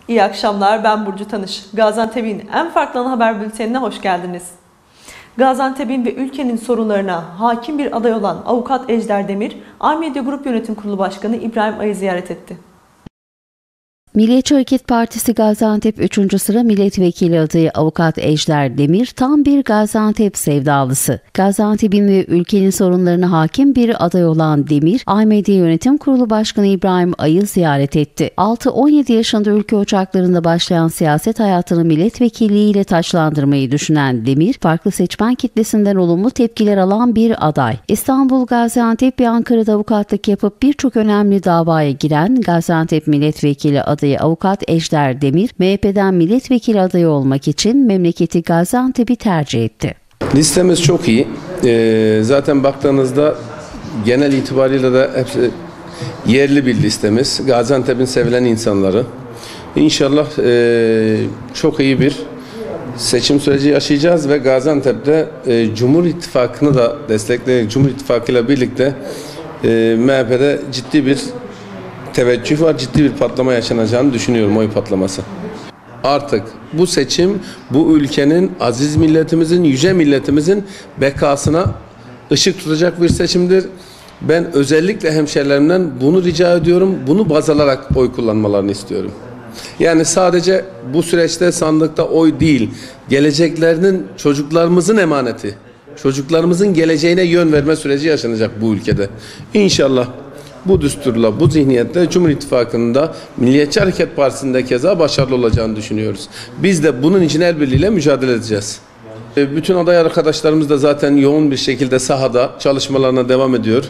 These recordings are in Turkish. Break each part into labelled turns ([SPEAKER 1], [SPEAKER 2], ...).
[SPEAKER 1] İyi akşamlar, ben Burcu Tanış. Gaziantep'in en farklı ana haber bültenine hoş geldiniz. Gaziantep'in ve ülkenin sorunlarına hakim bir aday olan Avukat Ejder Demir, A-Medya Grup Yönetim Kurulu Başkanı İbrahim Ay'ı ziyaret etti.
[SPEAKER 2] Milliyetçi Hareket Partisi Gaziantep 3. sıra milletvekili adayı Avukat Ejder Demir tam bir Gaziantep sevdalısı. Gaziantep'in ve ülkenin sorunlarına hakim bir aday olan Demir, A-Medya Yönetim Kurulu Başkanı İbrahim Ay'ı ziyaret etti. 6-17 yaşında ülke ocaklarında başlayan siyaset hayatını milletvekilliğiyle taçlandırmayı düşünen Demir, farklı seçmen kitlesinden olumlu tepkiler alan bir aday. İstanbul, Gaziantep ve Ankara'da avukatlık yapıp birçok önemli davaya giren Gaziantep milletvekili adayı Avukat Ejder Demir, MHP'den milletvekili adayı olmak için memleketi Gaziantep'i tercih etti.
[SPEAKER 3] Listemiz çok iyi. Zaten baktığınızda genel itibariyle de hepsi yerli bir listemiz. Gaziantep'in sevilen insanları. İnşallah çok iyi bir seçim süreci yaşayacağız ve Gaziantep'te Cumhur İttifakı'nı da destekleyerek Cumhur İttifakı ile birlikte MHP'de ciddi bir teveccüh var, ciddi bir patlama yaşanacağını düşünüyorum, oy patlaması. Artık bu seçim bu ülkenin, aziz milletimizin, yüce milletimizin bekasına ışık tutacak bir seçimdir. Ben özellikle hemşerilerimden bunu rica ediyorum, bunu baz alarak oy kullanmalarını istiyorum. Yani sadece bu süreçte sandıkta oy değil, geleceklerinin, çocuklarımızın emaneti, çocuklarımızın geleceğine yön verme süreci yaşanacak bu ülkede. İnşallah bu düsturla, bu zihniyetle Cumhur İttifakı'nda Milliyetçi Hareket Partisi'nde keza başarılı olacağını düşünüyoruz. Biz de bunun için el birliğiyle mücadele edeceğiz. Bütün aday arkadaşlarımız da zaten yoğun bir şekilde sahada çalışmalarına devam ediyor.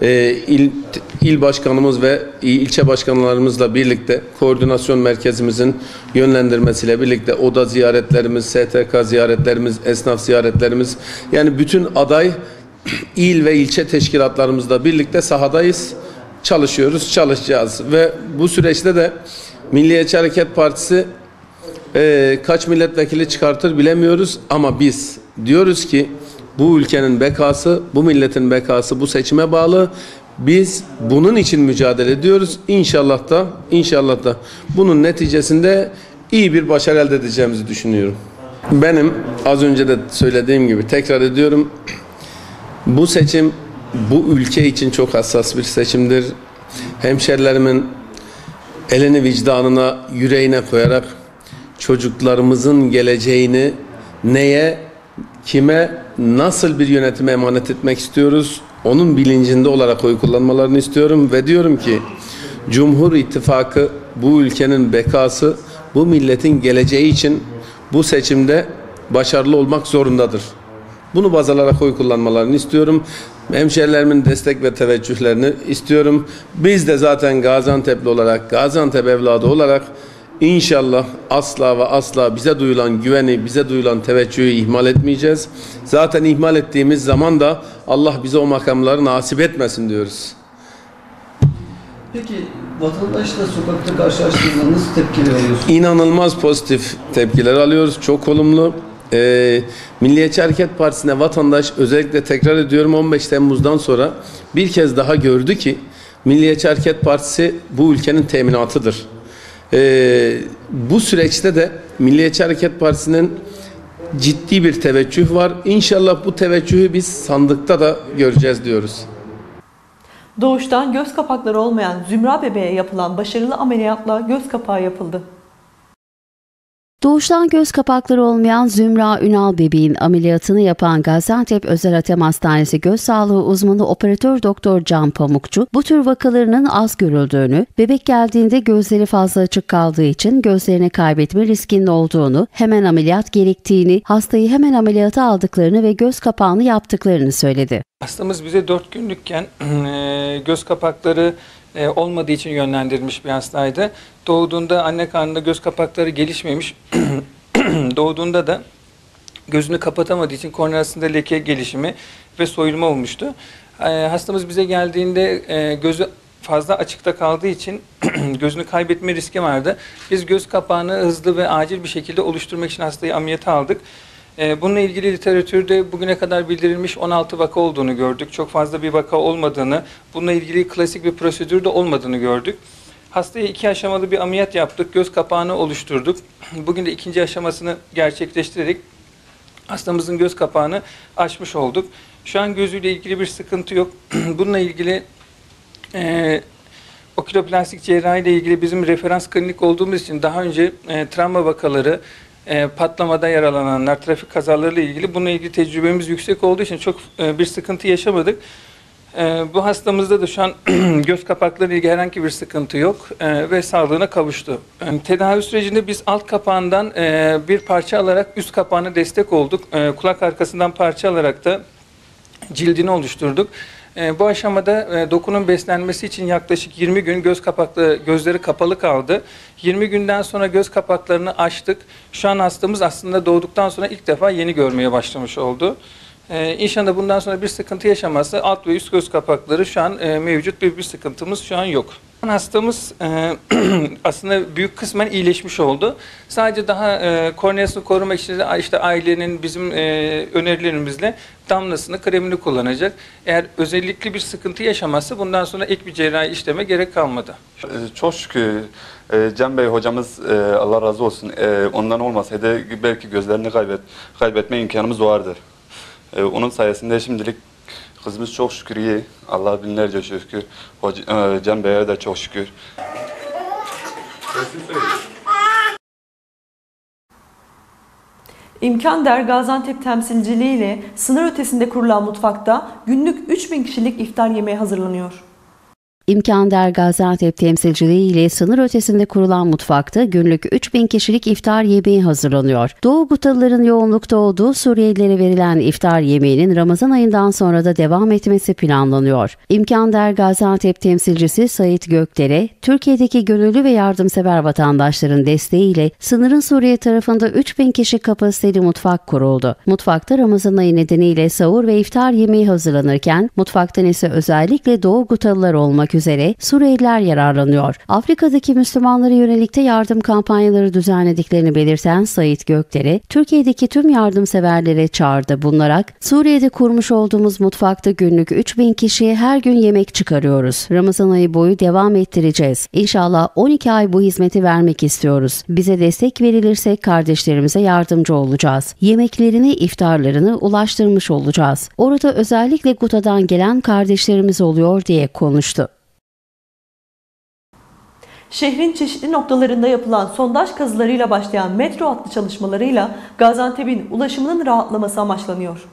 [SPEAKER 3] İl başkanımız ve ilçe başkanlarımızla birlikte koordinasyon merkezimizin yönlendirmesiyle birlikte oda ziyaretlerimiz, STK ziyaretlerimiz, esnaf ziyaretlerimiz, yani bütün aday il ve ilçe teşkilatlarımızla birlikte sahadayız. Çalışıyoruz, çalışacağız ve bu süreçte de Milliyetçi Hareket Partisi kaç milletvekili çıkartır bilemiyoruz ama biz diyoruz ki bu ülkenin bekası, bu milletin bekası bu seçime bağlı. Biz bunun için mücadele ediyoruz. İnşallah da bunun neticesinde iyi bir başarı elde edeceğimizi düşünüyorum. Benim az önce de söylediğim gibi tekrar ediyorum. Bu seçim bu ülke için çok hassas bir seçimdir. Hemşerilerimin elini vicdanına, yüreğine koyarak çocuklarımızın geleceğini neye, kime, nasıl bir yönetime emanet etmek istiyoruz? Onun bilincinde olarak oy kullanmalarını istiyorum ve diyorum ki Cumhur İttifakı bu ülkenin bekası, bu milletin geleceği için bu seçimde başarılı olmak zorundadır. Bunu baz alarak oy kullanmalarını istiyorum. Hemşerilerimin destek ve teveccühlerini istiyorum. Biz de zaten Gaziantep'li olarak, Gaziantep evladı olarak İnşallah asla ve asla bize duyulan güveni, bize duyulan teveccühü ihmal etmeyeceğiz. Zaten ihmal ettiğimiz zaman da Allah bize o makamları nasip etmesin diyoruz.
[SPEAKER 4] Peki vatandaşla sokakta karşılaştığınızda nasıl tepkiler alıyorsunuz?
[SPEAKER 3] İnanılmaz pozitif tepkiler alıyoruz. Çok olumlu. Milliyetçi Hareket Partisi'ne vatandaş, özellikle tekrar ediyorum, 15 Temmuz'dan sonra bir kez daha gördü ki Milliyetçi Hareket Partisi bu ülkenin teminatıdır. Bu süreçte de Milliyetçi Hareket Partisi'nin ciddi bir teveccüh var. İnşallah bu teveccühü biz sandıkta da göreceğiz diyoruz.
[SPEAKER 1] Doğuştan göz kapakları olmayan Zümra bebeğe yapılan başarılı ameliyatla göz kapağı yapıldı.
[SPEAKER 2] Doğuştan göz kapakları olmayan Zümra Ünal bebeğin ameliyatını yapan Gaziantep Özel Hatem Hastanesi Göz Sağlığı Uzmanı Operatör Doktor Can Pamukçu, bu tür vakalarının az görüldüğünü, bebek geldiğinde gözleri fazla açık kaldığı için gözlerini kaybetme riskinin olduğunu, hemen ameliyat gerektiğini, hastayı hemen ameliyata aldıklarını ve göz kapağını yaptıklarını söyledi.
[SPEAKER 5] Hastamız bize 4 günlükken göz kapakları olmadığı için yönlendirilmiş bir hastaydı. Doğduğunda anne karnında göz kapakları gelişmemiş. Doğduğunda da gözünü kapatamadığı için korneasında leke gelişimi ve soyulma olmuştu. Hastamız bize geldiğinde gözü fazla açıkta kaldığı için gözünü kaybetme riski vardı. Biz göz kapağını hızlı ve acil bir şekilde oluşturmak için hastayı ameliyata aldık. Bununla ilgili literatürde bugüne kadar bildirilmiş 16 vaka olduğunu gördük. Çok fazla bir vaka olmadığını, bununla ilgili klasik bir prosedür de olmadığını gördük. Hastaya 2 aşamalı bir ameliyat yaptık. Göz kapağını oluşturduk. Bugün de 2. aşamasını gerçekleştirerek hastamızın göz kapağını açmış olduk. Şu an gözüyle ilgili bir sıkıntı yok. Bununla ilgili oküloplastik cerrahi ile ilgili bizim referans klinik olduğumuz için daha önce travma vakaları, patlamada yaralananlar, trafik kazalarıyla ilgili bununla ilgili tecrübemiz yüksek olduğu için çok bir sıkıntı yaşamadık. Bu hastamızda da şu an göz kapakları ile ilgili herhangi bir sıkıntı yok ve sağlığına kavuştu. Tedavi sürecinde biz alt kapağından bir parça alarak üst kapağına destek olduk. Kulak arkasından parça alarak da cildini oluşturduk. Bu aşamada dokunun beslenmesi için yaklaşık 20 gün gözleri kapalı kaldı. 20 günden sonra göz kapaklarını açtık. Şu an hastamız aslında doğduktan sonra ilk defa yeni görmeye başlamış oldu. İnşallah bundan sonra bir sıkıntı yaşamazsa alt ve üst göz kapakları şu an mevcut, bir sıkıntımız şu an yok. Hastamız aslında büyük kısmen iyileşmiş oldu. Sadece daha korneasını korumak için de işte ailenin bizim önerilerimizle damlasını, kremini kullanacak. Eğer özellikle bir sıkıntı yaşamazsa bundan sonra ek bir cerrahi işleme gerek kalmadı.
[SPEAKER 6] Çok şükür Cem Bey hocamız Allah razı olsun, ondan olmasaydı belki gözlerini kaybetme imkanımız vardır. Onun sayesinde şimdilik kızımız çok şükür iyi. Allah'a binlerce şükür. Cem Bey'e de çok şükür.
[SPEAKER 1] İmkan Der Gaziantep temsilciliğiyle sınır ötesinde kurulan mutfakta günlük 3000 kişilik iftar yemeği hazırlanıyor.
[SPEAKER 2] İmkan Der Gaziantep temsilciliği ile sınır ötesinde kurulan mutfakta günlük 3000 kişilik iftar yemeği hazırlanıyor. Doğu Gutalıların yoğunlukta olduğu Suriyelilere verilen iftar yemeğinin Ramazan ayından sonra da devam etmesi planlanıyor. İmkan Der Gaziantep temsilcisi Sait Gökdere, Türkiye'deki gönüllü ve yardımsever vatandaşların desteğiyle sınırın Suriye tarafında 3000 kişi kapasiteli mutfak kuruldu. Mutfakta Ramazan ayı nedeniyle sahur ve iftar yemeği hazırlanırken mutfaktan ise özellikle Doğu Gutalılar olmak üzere Suriyeliler yararlanıyor. Afrika'daki Müslümanlara yönelik de yardım kampanyaları düzenlediklerini belirten Sait Gökdere, Türkiye'deki tüm yardımseverlere çağrıda bulunarak Suriye'de kurmuş olduğumuz mutfakta günlük 3000 kişiye her gün yemek çıkarıyoruz. Ramazan ayı boyu devam ettireceğiz. İnşallah 12 ay bu hizmeti vermek istiyoruz. Bize destek verilirse kardeşlerimize yardımcı olacağız. Yemeklerini, iftarlarını ulaştırmış olacağız. Orada özellikle Guta'dan gelen kardeşlerimiz oluyor diye konuştu.
[SPEAKER 1] Şehrin çeşitli noktalarında yapılan sondaj kazılarıyla başlayan metro hattı çalışmalarıyla Gaziantep'in ulaşımının rahatlaması amaçlanıyor.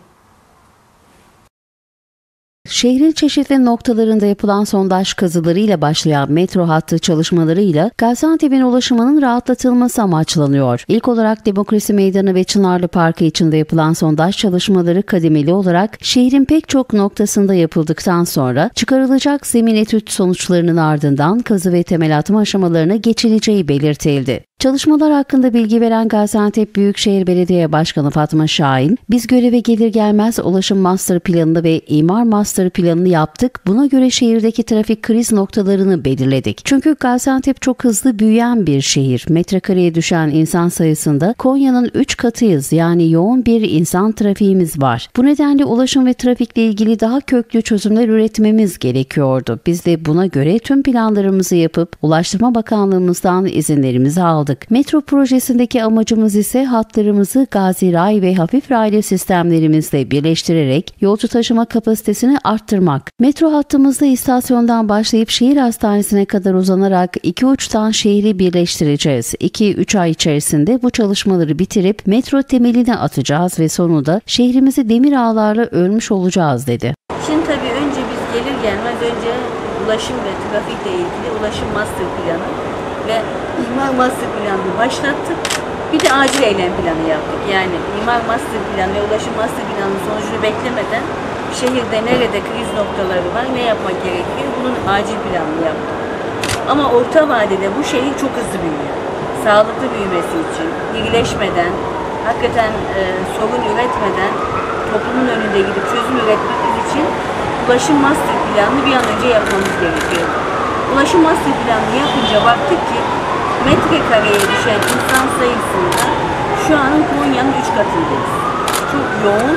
[SPEAKER 2] Şehrin çeşitli noktalarında yapılan sondaj kazılarıyla başlayan metro hattı çalışmalarıyla Gaziantep'in ulaşımının rahatlatılması amaçlanıyor. İlk olarak Demokrasi Meydanı ve Çınarlı Parkı içinde yapılan sondaj çalışmaları kademeli olarak şehrin pek çok noktasında yapıldıktan sonra çıkarılacak zemin etüt sonuçlarının ardından kazı ve temel atma aşamalarına geçileceği belirtildi. Çalışmalar hakkında bilgi veren Gaziantep Büyükşehir Belediye Başkanı Fatma Şahin, "Biz göreve gelir gelmez ulaşım master planını ve imar master planını yaptık. Buna göre şehirdeki trafik kriz noktalarını belirledik. Çünkü Gaziantep çok hızlı büyüyen bir şehir. Metrekareye düşen insan sayısında Konya'nın 3 katıyız. Yani yoğun bir insan trafiğimiz var. Bu nedenle ulaşım ve trafikle ilgili daha köklü çözümler üretmemiz gerekiyordu. Biz de buna göre tüm planlarımızı yapıp Ulaştırma Bakanlığımızdan izinlerimizi aldık. Metro projesindeki amacımız ise hatlarımızı Gazi Ray ve Hafif Raylı sistemlerimizle birleştirerek yolcu taşıma kapasitesini arttırmak. Metro hattımızda istasyondan başlayıp şehir hastanesine kadar uzanarak iki uçtan şehri birleştireceğiz. 2-3 ay içerisinde bu çalışmaları bitirip metro temelini atacağız ve sonunda şehrimizi demir ağlarla örmüş olacağız" dedi.
[SPEAKER 7] Şimdi tabii önce biz gelir gelmez önce ulaşım ve trafikle ilgili ulaşım master planı ve imar master planını başlattık. Bir de acil eylem planı yaptık. Yani imar master planı ve ulaşım master planının sonucunu beklemeden şehirde nerede kriz noktaları var, ne yapmak gerekir, bunun acil planını yaptık. Ama orta vadede bu şehir çok hızlı büyüyor. Sağlıklı büyümesi için, irileşmeden, hakikaten sorun üretmeden toplumun önünde gidip çözüm üretmemiz için ulaşım master planını bir an önce yapmamız gerekiyor. Ulaşım master planını yapınca baktık ki metrekareye düşen insan sayısında şu an Konya'nın 3 katındayız. Çok yoğun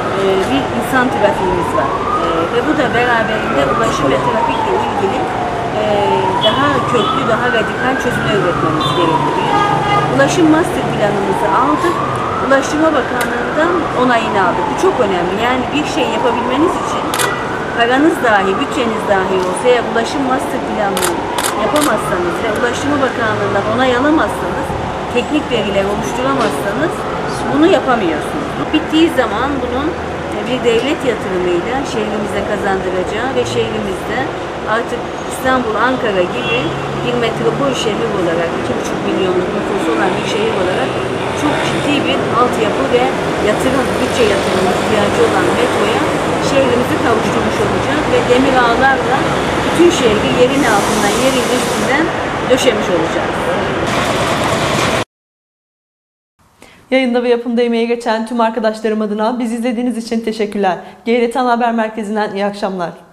[SPEAKER 7] bir insan trafiğimiz var. Ve bu da beraberinde ulaşım ve trafikle ilgili daha köklü, daha radikal çözümler üretmemiz gerekiyor. Ulaşım master planımızı aldık. Ulaştırma Bakanlığı'ndan onayını aldık. Bu çok önemli. Yani bir şey yapabilmeniz için paranız dahi, bütçeniz dahi olsa eğer ulaşım master planını yapamazsanız ve Ulaştırma Bakanlığı'ndan onay alamazsanız, teknik veriler oluşturamazsanız bunu yapamıyorsunuz. Bittiği zaman bunun bir devlet yatırımıyla şehrimize kazandıracağı ve şehrimizde artık İstanbul, Ankara gibi bir metropol şehir olarak, 2,5 milyonluk nüfusu olan bir şehir olarak çok ciddi bir altyapı ve yatırım, bütçe yatırımı ihtiyacı olan metroya şehrimizi kavuşturmuş olacak ve demir ağlarla bütün şehri yerin altından, yerin üstünden döşemiş olacağız.
[SPEAKER 1] Yayında ve yapımda emeği geçen tüm arkadaşlarım adına bizi izlediğiniz için teşekkürler. GRT Ana Haber Merkezi'nden iyi akşamlar.